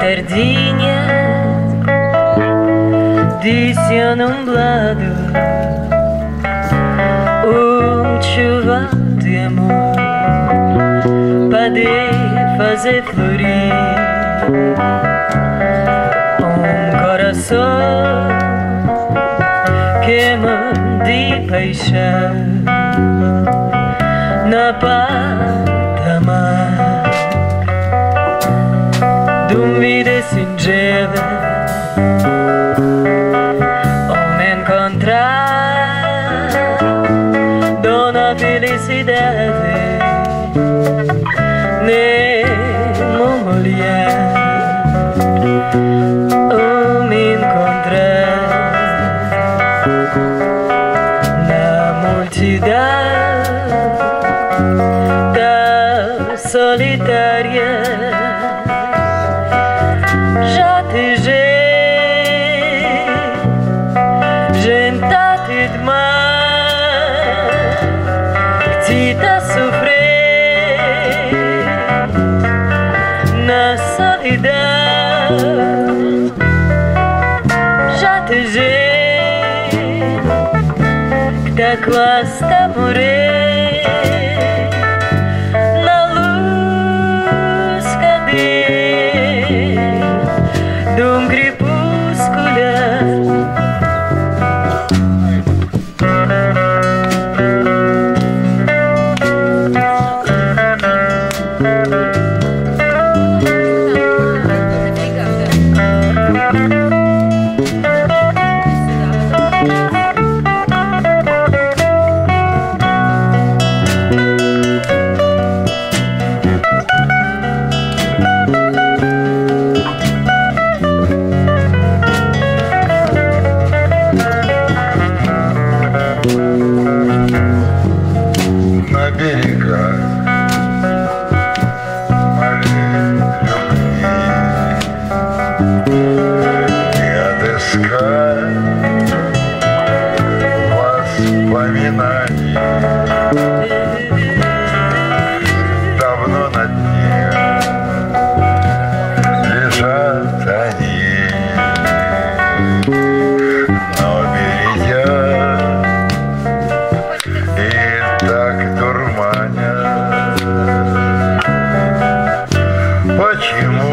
sardinha disse nublado, chuva de amor pode fazer florir coração queima de paixão na patamar de vida singela, me encontrar dona felicidade numa mulher, me encontrar na multidão da solitária. Já te gente demais que te a sofrer na solidão. Já te que tá quase a morrer na luz cadê de crepúsculo. На берегах морей любви и отыскать воспоминаний давно на дне лежат они, но берегя и так дурманят. Почему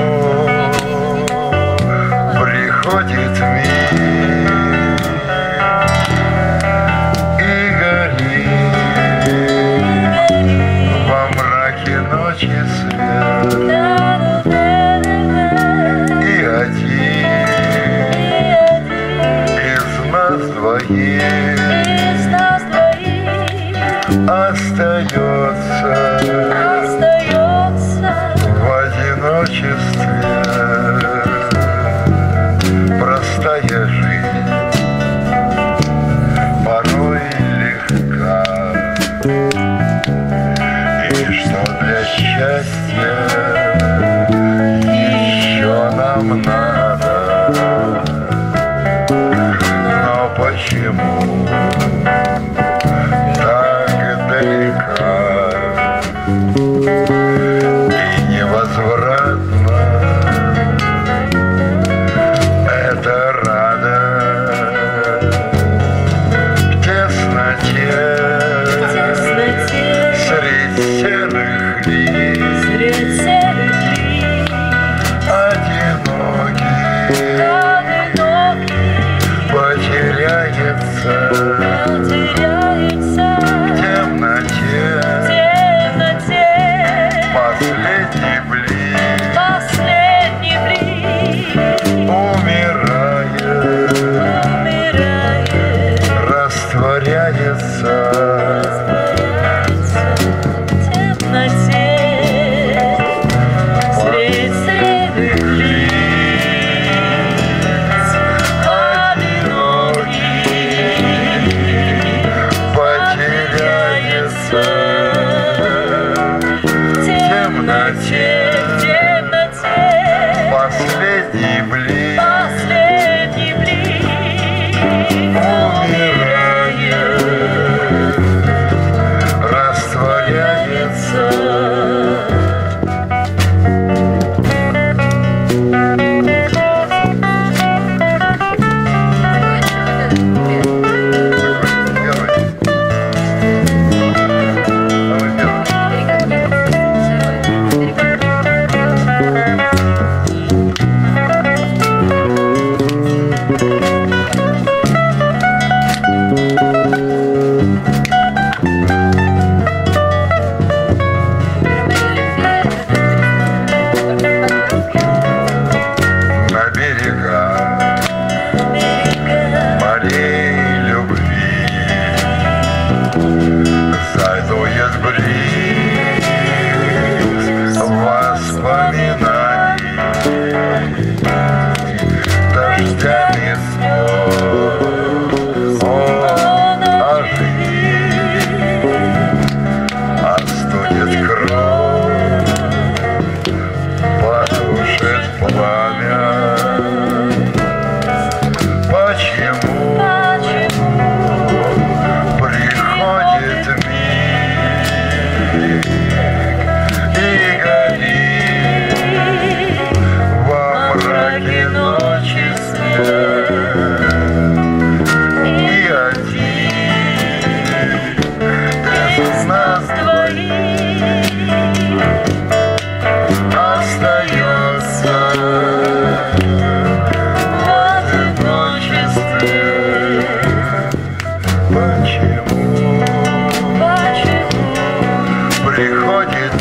приходит мир и горит во мраке ночи свет, и один из нас двоих остается в одиночестве. Простая жизнь порой легка, и что для счастья еще нам надо. Но почему и невозвратно эта радость в тесноте средь серых лиц, одинокий потеряется в темноте. Последний блик умирает, растворяется в темноте средь средних лиц, одинокий потеряется в темноте. Последний блик умирает, растворяется.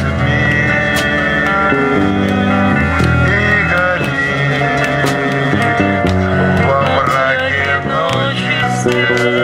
и горит во мраке ночи свет.